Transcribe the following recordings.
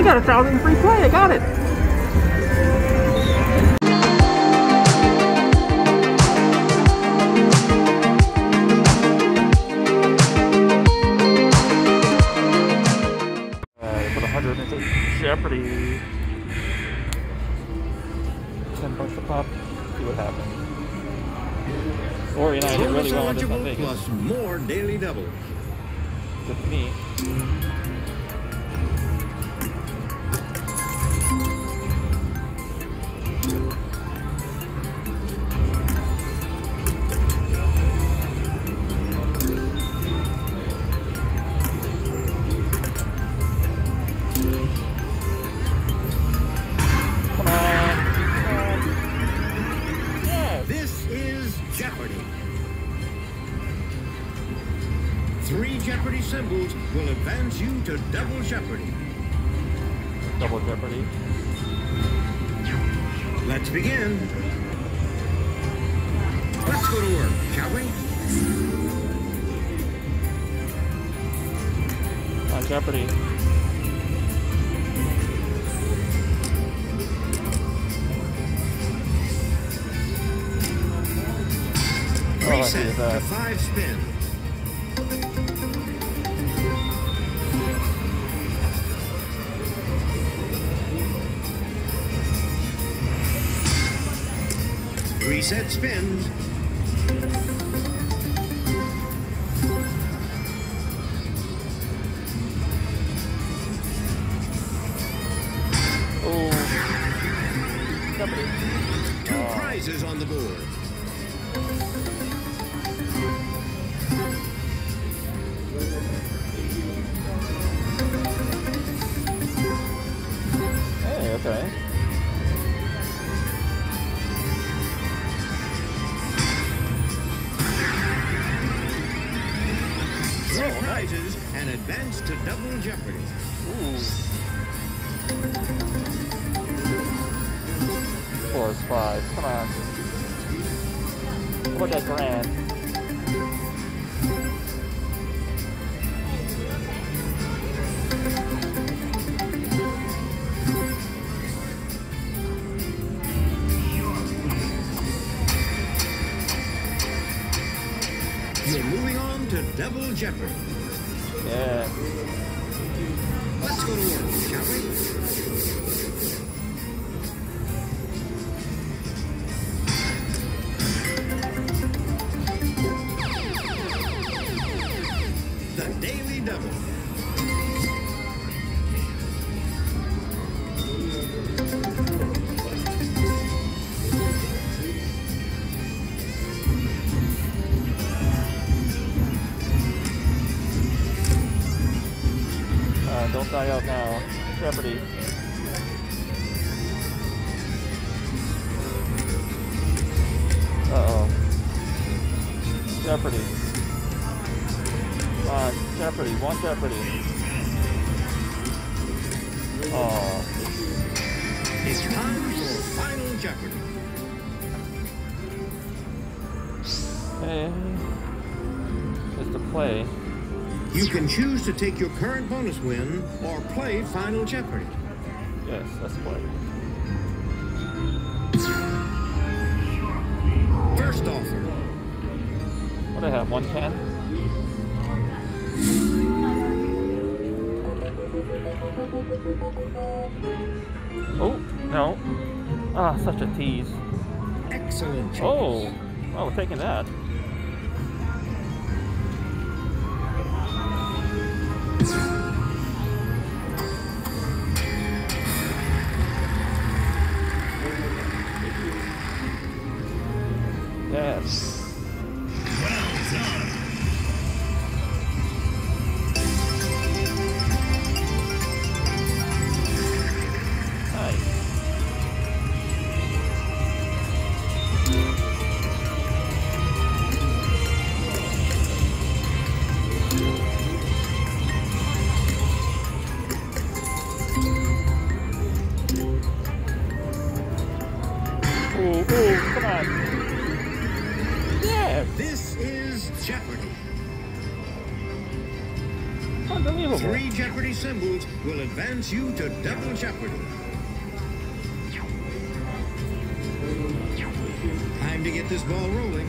got 1,000 free play. I got it. Put 100 into Jeopardy. 10 bucks a pop. See what happens. Or you know, I did really well on this on Vegas. Plus more daily doubles. Good for me. Jeopardy. 3 Jeopardy symbols will advance you to double Jeopardy. Double Jeopardy. Let's begin. Let's go to work, shall we? On Jeopardy. Reset to 5 spins. Reset spins. Oh. 2 prizes on the board. Hey, okay. Three prizes and advance to double Jeopardy. Ooh. 4 is 5. Come on. What about that grand? You're moving on to double Jeopardy. Yeah. Let's go to work, shall we? The Daily Double. Don't die out now. Jeopardy. Uh-oh. Jeopardy. Come on, Jeopardy. Want Jeopardy. Oh. It's time for Final Jeopardy. Hey. Just to play. You can choose to take your current bonus win or play Final Jeopardy. Yes, let's play. First offer. What do I have? 110? Oh, no. Ah, such a tease. Excellent choice. Oh, we're taking that. Yes. Well done. Nice. Ooh, come on. Yeah. This is Jeopardy. Unbelievable. 3 Jeopardy symbols will advance you to Double Jeopardy. Time to get this ball rolling.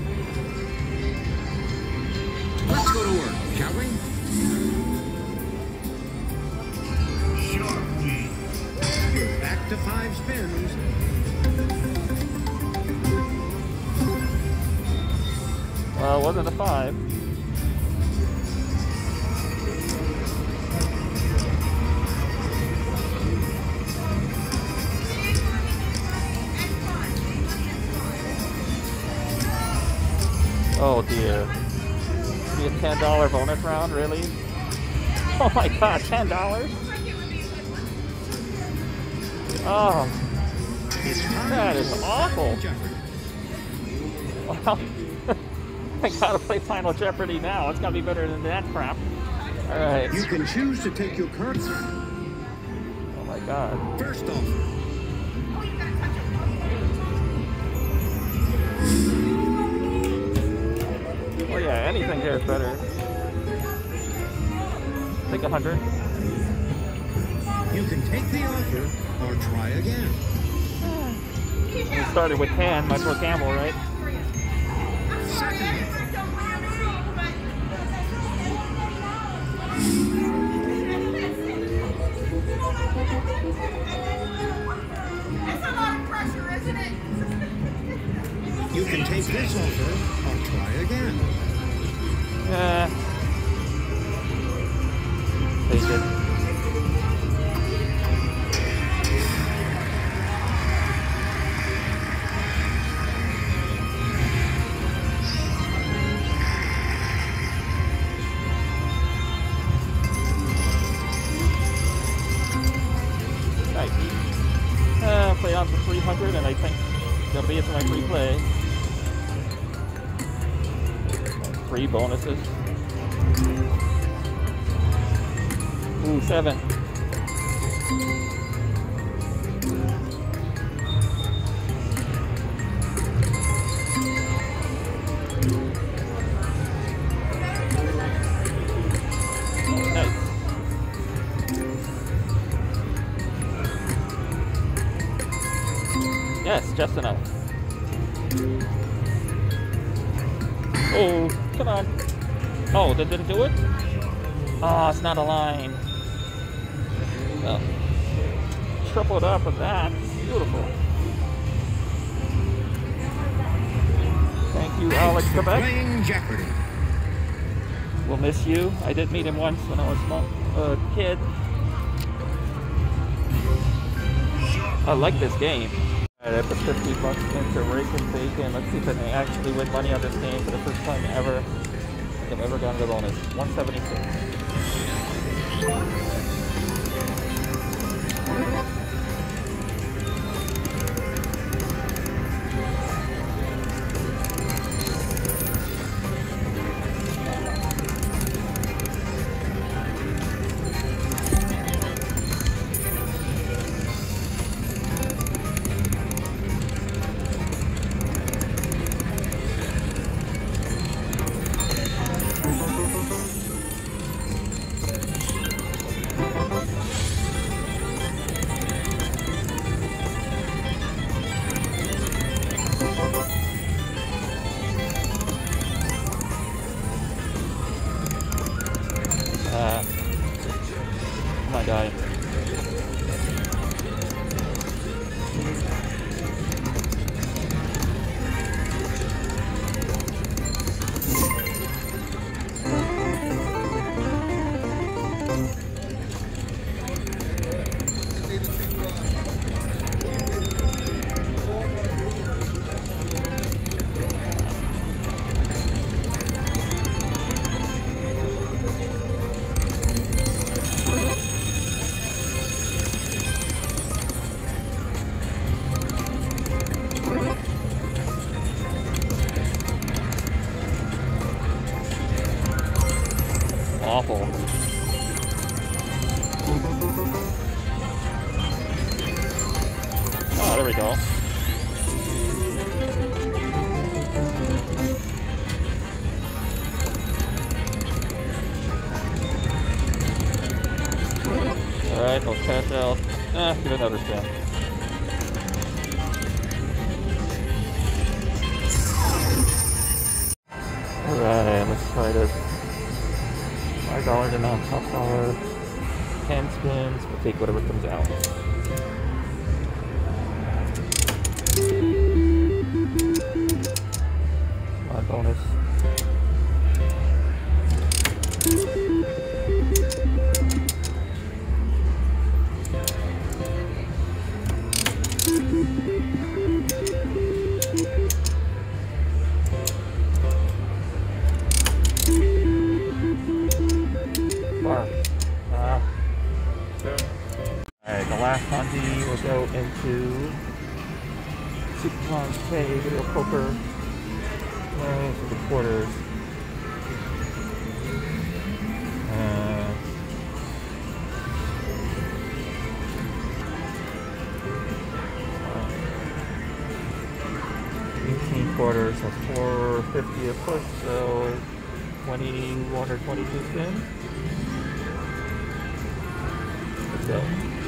Let's go to work, shall we? Sharply. You're back to 5 spins. Well, it wasn't a 5. Oh dear. Be a $10 bonus round, really? Oh my god, $10? Oh, It's time that is for awful. Jeopardy. Well, I gotta play Final Jeopardy now. It's gotta be better than that crap. Alright. You can choose to take your current Oh my god. first offer. Oh yeah, anything here is better. Take 100. You can take the offer or try again. We started with 10, might as well gamble, right? Second offer. That's a lot of pressure, isn't it? You can take this offer or try again. Take it. Play on for 300, and I think that'll be it for my free play. 3 bonuses. Ooh, 7. Nice. Yes, just enough. Oh, come on. Oh, that didn't do it? Oh, it's not a line. Oh. Tripled up with that. Beautiful. Thank you, Alex Thanks for Quebec. playing Jeopardy. We'll miss you. I did meet him once when I was a kid. I like this game. Alright, I put 50 bucks into Rakin Bacon. Let's see if I can actually win money on this game for the first time ever. I've ever gotten the bonus. 176. Come on, guy. Awful. Oh, there we go. Alright, those cash out. Give another spin. Alright, let's try this. $5 and on top dollar. 10 spins, we'll take whatever comes out. My bonus. Alright, the last Hanji will go into Super K Video Poker. For the quarters. Quarters, so 450 a push, so 21 or 22 spins. Let's go.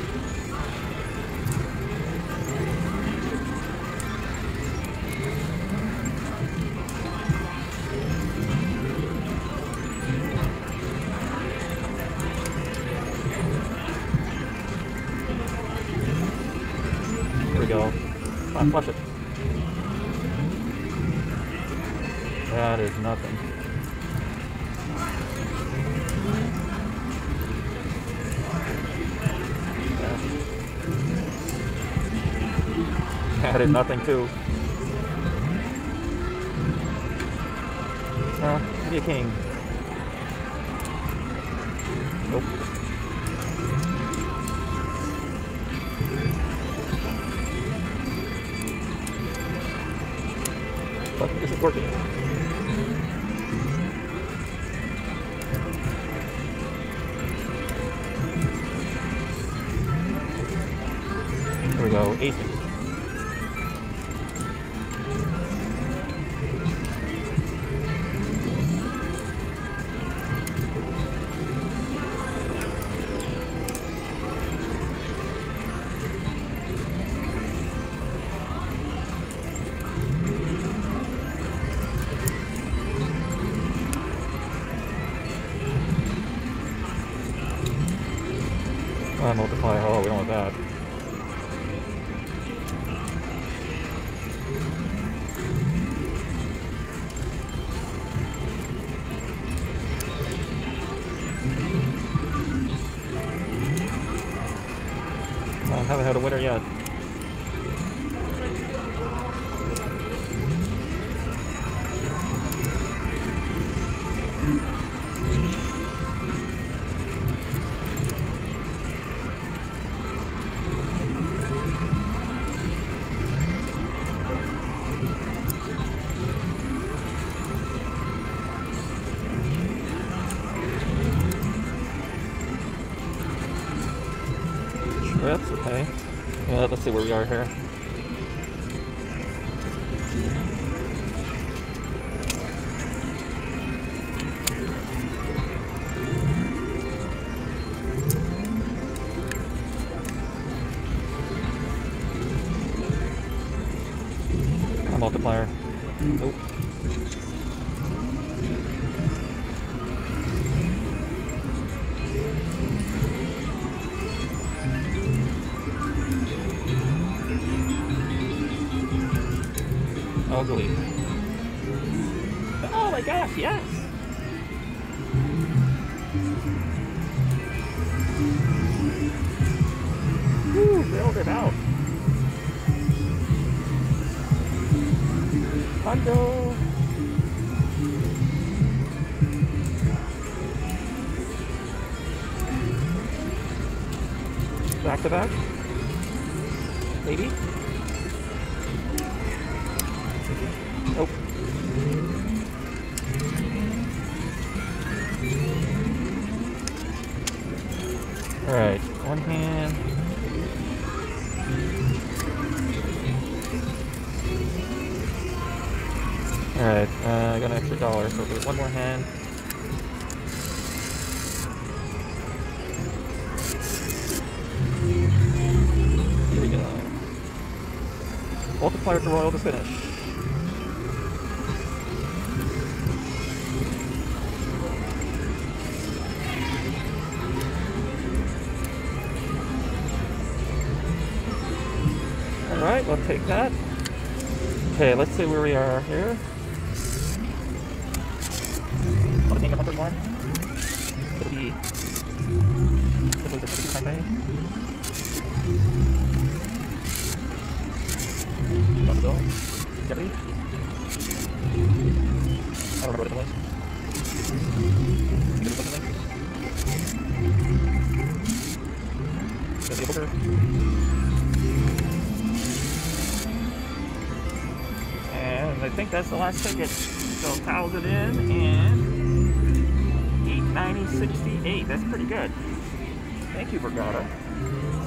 Here we go. Come on, flush it. That is nothing. That is nothing too. Be a king. Nope. But this is working. Here we go, ace. Multiply, oh, we don't want that. I haven't had a winner yet. That's okay. Let's see where we are here. A multiplier. Nope. Ugly. Oh my gosh, yes! Woo, bailed it out. Hundo! Back to back? Maybe? Nope. Alright, one hand. Alright, I got an extra $1, so there's one more hand. Here we go. Multiplier to royal to finish. Alright, we'll take that. Okay, let's see where we are here. Want to take a bumper one? It'll be... It'll be the 50 cafe. Want to go? Jeopardy? I don't remember what it was. Think it was something? Gonna be a booker. And I think that's the last ticket. So 1,000 in and 890.68. That's pretty good. Thank you, Brigada.